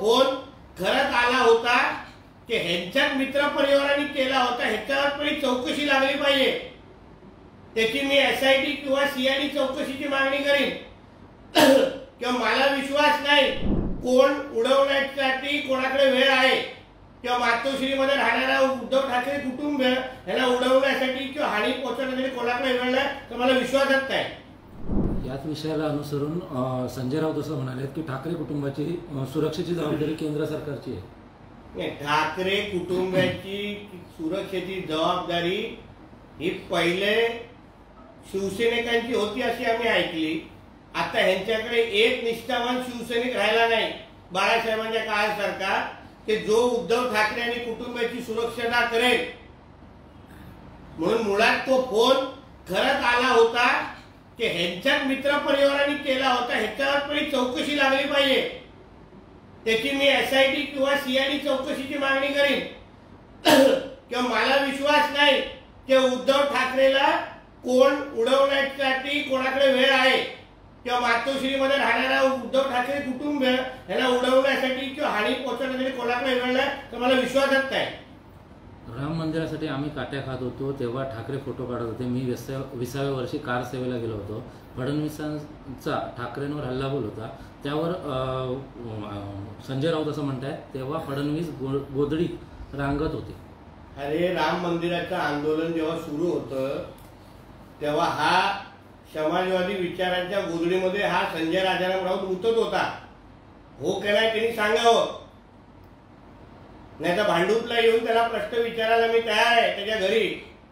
Phone खरंच आला होता की ह्यांच्याच मित्र परिवाराने केला होता, ह्याच्यावर पण चौकशी लागली पाहिजे। त्याची मी SIT किंवा CID चौकशीची मागणी करीन। किंवा मला विश्वास नाही कोण उडवण्यासाठी कोणाकडे वेळ आहे किंवा मातोश्रीमध्ये राहणारा उद्धव ठाकरे कुटुंब ह्याला उडवण्यासाठी किंवा हानी पोहोचवण्यासाठी कोणाकडे वेळ नाही, तर मला विश्वासच नाही। याच विषयाला अनुसरून संजय राऊत असं म्हणाले की ठाकरे कुटुंबाची सुरक्षेची जबाबदारी केंद्र सरकारची आहे। ठाकरे कुटुंबाची सुरक्षेची जबाबदारी ही पहिले शिवसैनिकांची होती अशी आम्ही ऐकली। आता ह्यांच्याकडे एक निष्ठावान शिवसैनिक राहिला नाही बाळासाहेबांच्या काळासारखा की जो उद्धव ठाकरे आणि कुटुंबाची सुरक्षा करेल। म्हणून मुळात तो फोन खरंच आला होता की ह्यांच्याच मित्र परिवाराने केला होता, ह्याच्यावर पण चौकशी लागली पाहिजे। त्याची मी SIT किंवा CID चौकशीची मागणी करीन। किंवा मला विश्वास नाही की उद्धव ठाकरेला कोण उडवण्यासाठी कोणाकडे वेळ आहे किंवा मातोश्रीमध्ये राहणारा उद्धव ठाकरे कुटुंब ह्याला उडवण्यासाठी किंवा हानी पोहोचवण्यासाठी कोणाकडे वेळ नाही, तर मला विश्वासच नाही। राम मंदिरासाठी आम्ही काट्या खात होतो तेव्हा ठाकरे फोटो काढत होते। मी 20व्या वर्षी कार सेवेला गेलो होतो। फडणवीसांचा ठाकरेंवर हल्लाबोल होता, त्यावर संजय राऊत असं म्हणतायत तेव्हा फडणवीस गोधडी रांगत होते। अरे राम मंदिराचं आंदोलन जेव्हा सुरू होतं तेव्हा हा समाजवादी विचारांच्या गोधडीमध्ये हा संजय राजाराम राऊत उतरत होता। हो की नाही त्यांनी सांगावं, नाही तर भांडूपला येऊन त्याला प्रश्न विचारायला मी तयार आहे त्याच्या घरी।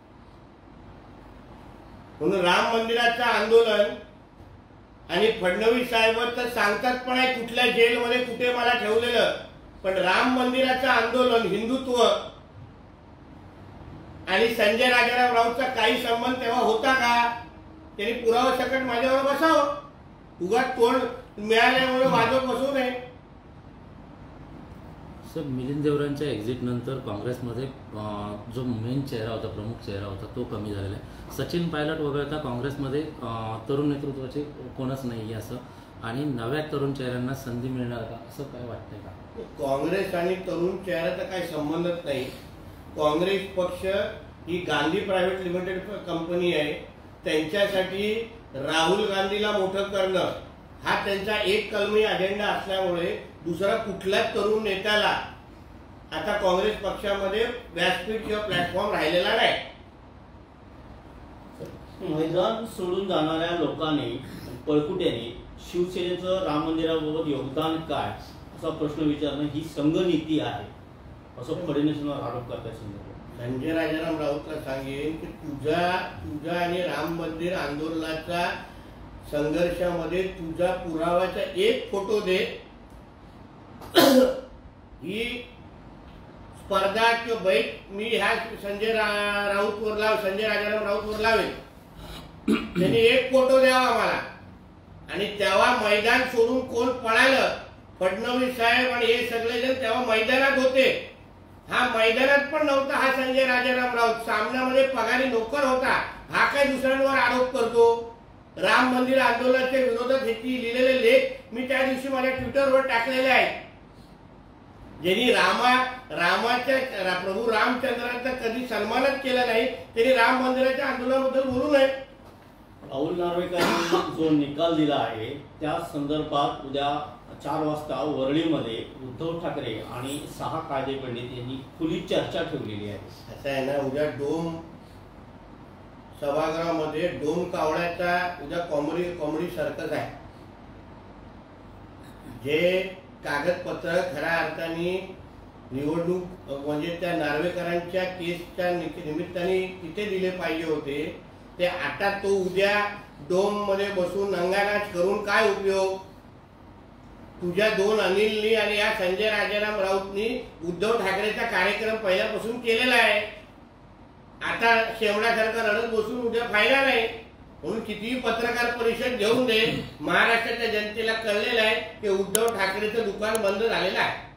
म्हणून राम मंदिराचं आंदोलन आणि फडणवीस साहेब तर सांगतात पण आहे कुठल्या जेलमध्ये कुठे मला ठेवलेलं, पण राम मंदिराचं आंदोलन हिंदुत्व आणि संजय राजाराम राऊतचा काही संबंध तेव्हा होता का? त्यांनी पुरावा सकट माझ्यावर बसावं, उगाच तोंड मिळाल्यामुळे वाजवत बसू नये। सर, मिलिंद देवरांच्या एक्झिट नंतर काँग्रेसमध्ये जो मेन चेहरा होता, प्रमुख चेहरा होता, तो कमी झालेला आहे। सचिन पायलट वगळता काँग्रेसमध्ये तरुण नेतृत्वाचे कोणच नाही आहे असं, आणि नव्या तरुण चेहऱ्यांना संधी मिळणार का असं काय वाटतंय का? काँग्रेस आणि तरुण चेहऱ्याचा काही संबंधच नाही। काँग्रेस पक्ष ही गांधी प्रायव्हेट लिमिटेड कंपनी आहे, त्यांच्यासाठी राहुल गांधीला मोठं करणं हा त्यांचा एक कलमी अजेंडा असल्यामुळे दुसरा कुठल्याच तरुण नेत्याला आता काँग्रेस पक्षामध्ये व्यासपीठ किंवा प्लॅटफॉर्म राहिलेला नाही। मैदान सोडून जाणाऱ्या लोकांनी पळकुट्याने शिवसेनेचं राम मंदिराबाबत योगदान काय असा प्रश्न विचारणं ही संघनीती आहे असं फडणवीसांवर आरोप करतात। संजय राजाराम राऊतला सांगेन की तुझा आणि राम मंदिर आंदोलनाच्या संघर्षामध्ये तुझा पुराव्याचा एक फोटो दे, ही स्पर्धा किंवा बैठ मी ह्या संजय राजाराम राऊतवर लावेल। त्यांनी एक फोटो द्यावा आम्हाला, आणि तेव्हा मैदान सोडून कोण पळालं, फडणवीस साहेब आणि हे सगळेजण तेव्हा मैदानात होते। हा मैदानात पण नव्हता हा संजय राजाराम राऊत, सामन्यामध्ये पगारी नोकर होता। हा काय दुसऱ्यांवर आरोप करतो? राम मंदिर आंदोलनाच्या विरोधात ह्याची लिहिलेले लेख मी त्या दिवशी माझ्या ट्विटरवर टाकलेले आहेत। ज्यांनी रामाच्या प्रभू रामचंद्रांचा कधी सन्मानच केला नाही त्यांनी राम मंदिराच्या आंदोलनाबद्दल बोलू नये। राहुल नार्वेकरांनी जो निकाल दिला आहे त्या संदर्भात उद्या 4 वाजता वरळीमध्ये उद्धव ठाकरे आणि 6 कायदे पंडित यांनी खुली चर्चा ठेवलेली आहे। असं आहे ना, उद्या डोम सभागृहामध्ये डोम कावळ्याचा उद्या कॉमेडी सर्कस आहे। जे कागदपत्र खऱ्या अर्थाने निवडणूक म्हणजे त्या नार्वेकरांच्या केसच्या निमित्ताने तिथे दिले पाहिजे होते, ते आता तो उद्या डोम मध्ये बसून अंगानाच करून काय उपयोग? तुझ्या 2 अनिलनी आणि या संजय राजाराम राऊतनी उद्धव ठाकरेचा कार्यक्रम पहिल्यापासून केलेला आहे। आता शेवणासारखा रडत बसून उद्या फायदा नाही। म्हणून कितीही पत्रकार परिषद घेऊन दे, महाराष्ट्राच्या जनतेला कळलेलं आहे की उद्धव ठाकरेचं दुकान बंद झालेलं आहे।